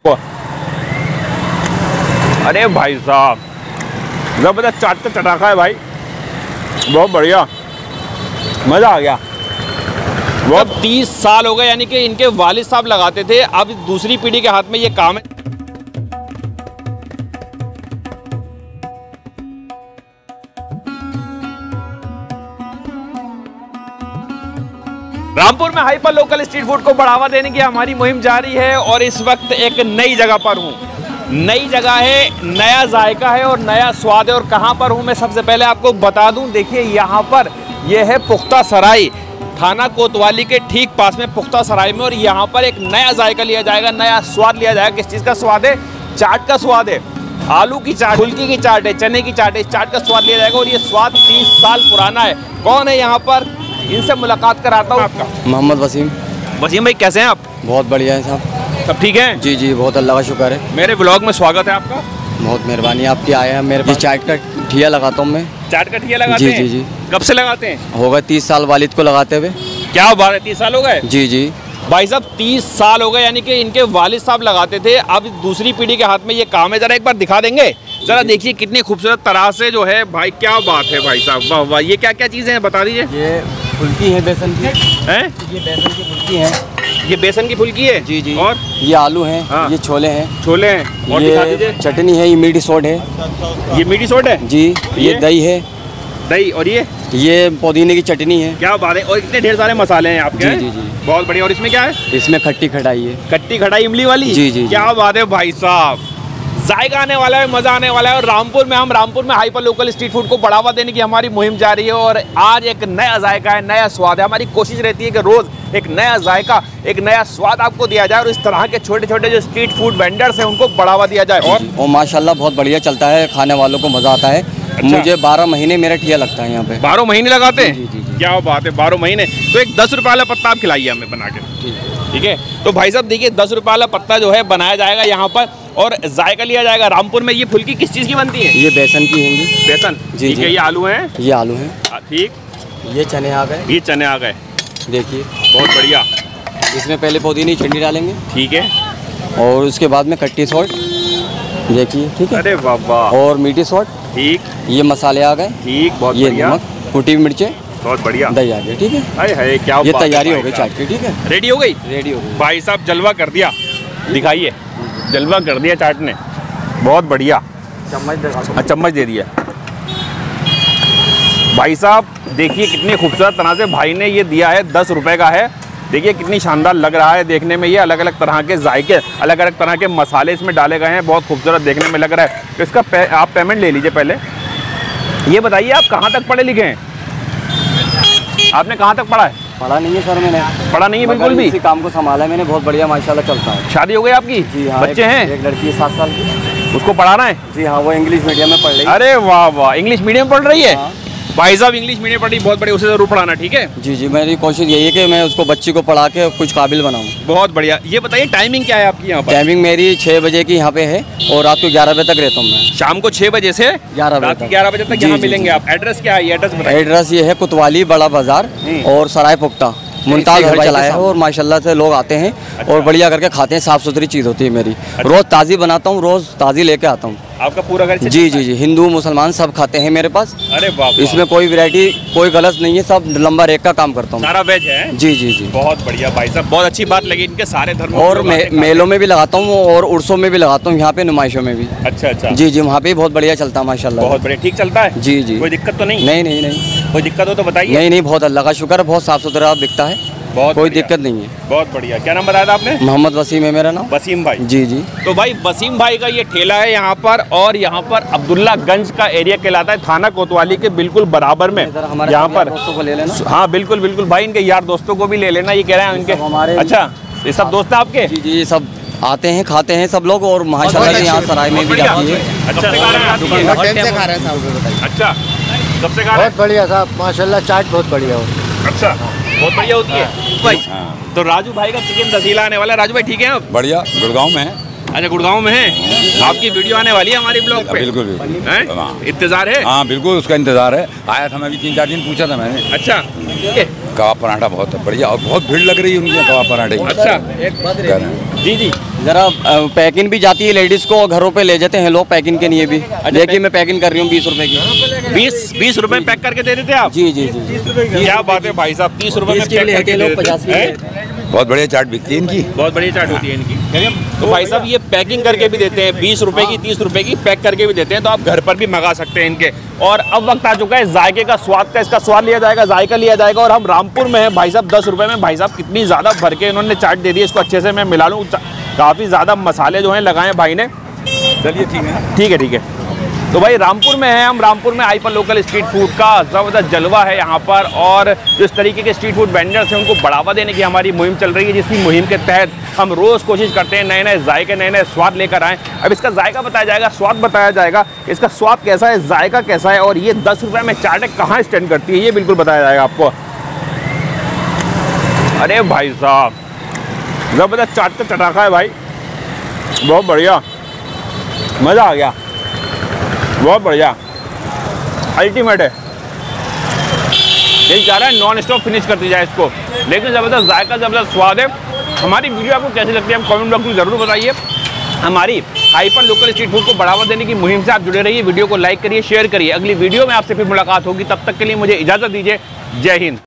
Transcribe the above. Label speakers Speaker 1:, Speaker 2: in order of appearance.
Speaker 1: अरे भाई साहब जबरदस्त चाट का चटाका है भाई, बहुत बढ़िया, मज़ा आ गया। बहुत 30 साल हो गए, यानी कि इनके वालिद साहब लगाते थे, अब दूसरी पीढ़ी के हाथ में ये काम है। रामपुर में हाइपर लोकल स्ट्रीट फूड को बढ़ावा देने की हमारी मुहिम जारी है और इस वक्त एक नई जगह पर हूँ। नई जगह है, नया जायका है और नया स्वाद है। और कहाँ पर हूँ मैं सबसे पहले आपको बता दूँ, देखिए यहाँ पर यह है पुख्ता सराय, थाना कोतवाली के ठीक पास में पुख्ता सराय में। और यहाँ पर एक नया जायका लिया जाएगा, नया स्वाद लिया जाएगा। किस चीज़ का स्वाद है? चाट का स्वाद है। आलू की चाट, फुल्की की चाट है, चने की चाट है, इस चाट का स्वाद लिया जाएगा। और ये स्वाद 30 साल पुराना है। कौन है यहाँ पर, इनसे मुलाकात कराता हूँ। आपका?
Speaker 2: मोहम्मद वसीम।
Speaker 1: वसीम भाई कैसे हैं आप?
Speaker 2: बहुत बढ़िया है साहब। सब
Speaker 1: ठीक है?
Speaker 2: जी जी, बहुत अल्लाह का शुक्र है।
Speaker 1: मेरे ब्लॉग में स्वागत है आपका।
Speaker 2: बहुत मेहरबानी आपकी, आए हैं मेरे पास। चाट का ठिया लगाता हूँ मैं।
Speaker 1: चाट का ठिया लगाते हैं? जी जी। कब से लगाते हैं?
Speaker 2: हो गए 30 साल वालिद को लगाते हुए।
Speaker 1: क्या बात है, 30 साल हो गए?
Speaker 2: जी जी
Speaker 1: भाई साहब 30 साल हो गए, यानी कि इनके वालिद साहब लगाते थे, अब दूसरी पीढ़ी के हाथ में ये काम है। जरा एक बार दिखा देंगे? जरा देखिए कितनी खूबसूरत तरह से जो है भाई, क्या बात है भाई साहब, वाह वाह। ये क्या क्या चीज़ें हैं बता दीजिए।
Speaker 2: ये फुल्की है बेसन की।
Speaker 1: हैं?
Speaker 2: ये बेसन की फुल्की है।
Speaker 1: ये बेसन की फुल्की है? जी जी। और
Speaker 2: ये आलू हैं। हाँ। ये छोले हैं।
Speaker 1: छोले हैं। और
Speaker 2: ये चटनी है, ये मीठी सोड है।
Speaker 1: ये मीठी सोड है
Speaker 2: जी। ये दही है।
Speaker 1: दही। और ये
Speaker 2: पुदीने की चटनी है।
Speaker 1: क्या बात है। और इतने ढेर सारे मसाले हैं आपके।
Speaker 2: जी जी जी,
Speaker 1: बहुत बढ़िया। और इसमें क्या है?
Speaker 2: इसमें खट्टी खटाई है।
Speaker 1: खट्टी खटाई इमली वाली?
Speaker 2: जी जी।
Speaker 1: क्या बात है भाई साहब, जायका आने वाला है, मज़ा आने वाला है। और रामपुर में हाइपर लोकल स्ट्रीट फूड को बढ़ावा देने की हमारी मुहिम जारी है और आज एक नया जायका है, नया स्वाद है। हमारी कोशिश रहती है कि रोज़ एक नया जायका, एक नया स्वाद आपको दिया जाए और इस तरह के छोटे छोटे जो स्ट्रीट फूड वेंडर्स हैं उनको बढ़ावा दिया जाए।
Speaker 2: और माशाल्लाह बहुत बढ़िया चलता है, खाने वालों को मज़ा आता है। अच्छा। मुझे 12 महीने मेरा ठिया लगता है यहाँ पे।
Speaker 1: 12 महीने लगाते हैं? जी जी जी। क्या बात है, 12 महीने। तो एक 10 रुपये वाला पत्ता आप खिलाइए हमें बना के। ठीक है। तो भाई साहब देखिए 10 रुपये वाला पत्ता जो है बनाया जाएगा यहाँ पर और जायका लिया जाएगा। रामपुर में ये फुल्की किस चीज़ की बनती है?
Speaker 2: ये बेसन की होंगी।
Speaker 1: बेसन?
Speaker 2: जी जी।
Speaker 1: ये आलू हैं?
Speaker 2: ये आलू हैं।
Speaker 1: ठीक।
Speaker 2: ये चने आ गए।
Speaker 1: ये चने आ गए, देखिए बहुत बढ़िया।
Speaker 2: इसमें पहले पुदीने की चटनी डालेंगे।
Speaker 1: ठीक है।
Speaker 2: और उसके बाद में खट्टी सॉल्ट, देखिए। ठीक है।
Speaker 1: अरे वाह वाह।
Speaker 2: और मीठी सॉल्ट।
Speaker 1: ठीक।
Speaker 2: ये मसाले आ गए।
Speaker 1: ठीक, बहुत
Speaker 2: ये
Speaker 1: बढ़िया।
Speaker 2: नमक, कुटी हुई मिर्चें,
Speaker 1: बहुत बढ़िया।
Speaker 2: दही आ गई। ठीक है।
Speaker 1: अरे है क्या,
Speaker 2: ये तैयारी हो गई चाट की। ठीक है,
Speaker 1: रेडी हो गई?
Speaker 2: रेडी हो गई।
Speaker 1: भाई साहब जलवा कर दिया, दिखाइए। जलवा कर दिया चाट ने, बहुत बढ़िया। चम्मच दे दिया भाई साहब। देखिए कितनी खूबसूरत तरह से भाई ने ये दिया है, 10 रुपए का है। देखिए कितनी शानदार लग रहा है देखने में। ये अलग अलग तरह के जायके, अलग अलग तरह के मसाले इसमें डाले गए हैं, बहुत खूबसूरत देखने में लग रहा है। तो इसका आप पेमेंट ले लीजिए पहले। ये बताइए आप कहाँ तक पढ़े लिखे हैं? आपने कहाँ तक पढ़ा है?
Speaker 2: पढ़ा नहीं है सर, मैंने पढ़ा
Speaker 1: नहीं है बिल्कुल भी।
Speaker 2: इसी काम को संभाला है मैंने, बहुत बढ़िया माशाल्लाह चलता है।
Speaker 1: शादी हो गई आपकी?
Speaker 2: जी हाँ।
Speaker 1: बच्चे हैं?
Speaker 2: एक लड़की है 7 साल की,
Speaker 1: उसको पढ़ाना है?
Speaker 2: जी हाँ, वो इंग्लिश मीडियम में पढ़ रही है।
Speaker 1: अरे वाह वाह, इंग्लिश मीडियम पढ़ रही है?
Speaker 2: हाँ।
Speaker 1: भाई साहब इंग्लिश मीडियम पढ़ी, बहुत बढ़िया, उसे जरूर पढ़ाना। ठीक है
Speaker 2: जी जी, मेरी कोशिश यही है कि मैं उसको, बच्ची को पढ़ा के कुछ काबिल बनाऊँ।
Speaker 1: बहुत बढ़िया। ये बताइए टाइमिंग क्या है आपकी यहाँ पर?
Speaker 2: टाइमिंग मेरी 6 बजे की यहाँ पे है और रात को 11 बजे तक रहता हूँ मैं।
Speaker 1: शाम को 6 बजे से
Speaker 2: 11
Speaker 1: बजे तक यहाँ मिलेंगे आप। एड्रेस क्या है? एड्रेस बताइए।
Speaker 2: एड्रेस ये है कोतवाली बड़ा बाजार और सराय पुख्ता, मुमताज घर चलाया है। और माशाल्लाह से लोग आते हैं। अच्छा। और बढ़िया करके खाते हैं, साफ़ सुथरी चीज़ होती है मेरी। अच्छा। रोज़ ताज़ी बनाता हूँ, रोज़ ताज़ी लेके आता हूँ।
Speaker 1: आपका पूरा घर?
Speaker 2: जी जी जी, हिंदू मुसलमान सब खाते हैं मेरे पास।
Speaker 1: अरे बाप,
Speaker 2: इसमें कोई वैरायटी कोई गलत नहीं है, सब नंबर 1 का काम करता हूँ।
Speaker 1: सारा वेज है? जी जी जी। बहुत बढ़िया भाई साहब, बहुत अच्छी बात लगी इनके सारे धर्म।
Speaker 2: और मेलों में भी लगाता हूँ और उर्सों में भी लगाता हूँ, यहाँ पे नुमाइशों में भी।
Speaker 1: अच्छा अच्छा।
Speaker 2: जी जी, वहाँ पे बहुत बढ़िया चलता है माशाल्लाह।
Speaker 1: बहुत बढ़िया, ठीक चलता है? जी जी। कोई दिक्कत तो नहीं? नहीं नहीं नहीं, कोई दिक्कत हो तो बताइए। नहीं नहीं, बहुत अल्लाह का शुक्र, बहुत साफ सुथरा बिकता है, कोई दिक्कत नहीं है। बहुत बढ़िया। क्या नाम बताया था आपने? मोहम्मद वसीम है मेरा नाम। वसीम भाई? जी जी। तो भाई वसीम भाई का ये ठेला है यहाँ पर, और यहाँ पर अब्दुल्लागंज का एरिया कहलाता है, थाना कोतवाली के बिल्कुल बराबर में यहाँ पर। दोस्तों को ले लेना। हाँ बिल्कुल बिल्कुल भाई, इनके यार दोस्तों को भी ले लेना, ये कह रहे हैं इनके हमारे। अच्छा, ये सब दोस्त हैं आपके? जी जी, सब आते हैं, खाते हैं सब लोग। और माशाल्लाह से यहाँ सराय में भी जाती है। अच्छा, अच्छा, सबसे बहुत बढ़िया साहब, माशाल्लाह चाट बहुत बढ़िया हो। अच्छा, बहुत बढ़िया होती है भाई। तो राजू भाई का चिकन तसीला आने वाला है। राजू भाई ठीक है आप? बढ़िया, गुड़गांव में है। अच्छा, गुड़गांव में है। आपकी वीडियो आने वाली है हमारी ब्लॉग पे? बिल्कुल बिल्कुल। इंतजार है? हाँ बिल्कुल, उसका इंतजार है। आया था मैं भी 3-4 दिन, पूछा था मैंने। अच्छा, कबाब पराठा बहुत बढ़िया और बहुत भीड़ लग रही है उनके कबाब पराठे। अच्छा, एक बात जी जी,
Speaker 2: जरा पैकिंग भी जाती है लेडीज़ को, घरों पे ले जाते हैं लोग पैकिंग के लिए भी। देखिए मैं पैकिंग कर रही हूँ 20 रुपए की।
Speaker 1: 20 रुपए पैक करके दे देते आप?
Speaker 2: जी जी जी।
Speaker 1: क्या बात है भाई साहब, 30 रुपए में पैक करके दे देते हैं।
Speaker 3: बहुत बढ़िया चाट बिकती है इनकी,
Speaker 1: बहुत बढ़िया चाट होती है इनकी। तो भाई साहब ये पैकिंग करके भी देते हैं, 20 रुपए की 30 रुपए की पैक करके भी देते हैं, तो आप घर पर भी मंगा सकते हैं इनके। और अब वक्त आ चुका है जायके का, स्वाद का, इसका स्वाद लिया जाएगा, जायका लिया जाएगा। और हम रामपुर में हैं भाई साहब, 10 रुपए में भाई साहब कितनी ज़्यादा भर के इन्होंने चाट दे दी। इसको अच्छे से मैं मिला लूँ, काफ़ी ज़्यादा मसाले जो हैं लगाए भाई ने।
Speaker 3: चलिए ठीक है,
Speaker 1: ठीक है ठीक है। तो भाई रामपुर में है हम, रामपुर में हाइपर लोकल स्ट्रीट फूड का ज़बरदस्त जलवा है यहाँ पर। और जिस तरीके के स्ट्रीट फूड वेंडर्स हैं उनको बढ़ावा देने की हमारी मुहिम चल रही है, जिसकी मुहिम के तहत हम रोज़ कोशिश करते हैं नए नए जायके, नए नए स्वाद लेकर आएँ। अब इसका जायका बताया जाएगा, स्वाद बताया जाएगा, इसका स्वाद कैसा है, जायका कैसा है, और ये 10 रुपये में चाट कहाँ स्टैंड करती है ये बिल्कुल बताया जाएगा आपको। अरे भाई साहब ज़बरदस्त चाट का चटाखा है भाई, बहुत बढ़िया, मज़ा आ गया, बहुत बढ़िया, अल्टीमेट है। यही चाह रहा है नॉन स्टॉप फिनिश करती जाए इसको, लेकिन ज़बरदस्त जायका, ज़बरदस्त स्वाद है। हमारी वीडियो आपको कैसी लगती है हम कमेंट बॉक्स में ज़रूर बताइए। हमारी हाइपर लोकल स्ट्रीट फूड को बढ़ावा देने की मुहिम से आप जुड़े रहिए, वीडियो को लाइक करिए, शेयर करिए। अगली वीडियो में आपसे फिर मुलाकात होगी, तब तक के लिए मुझे इजाज़त दीजिए। जय हिंद।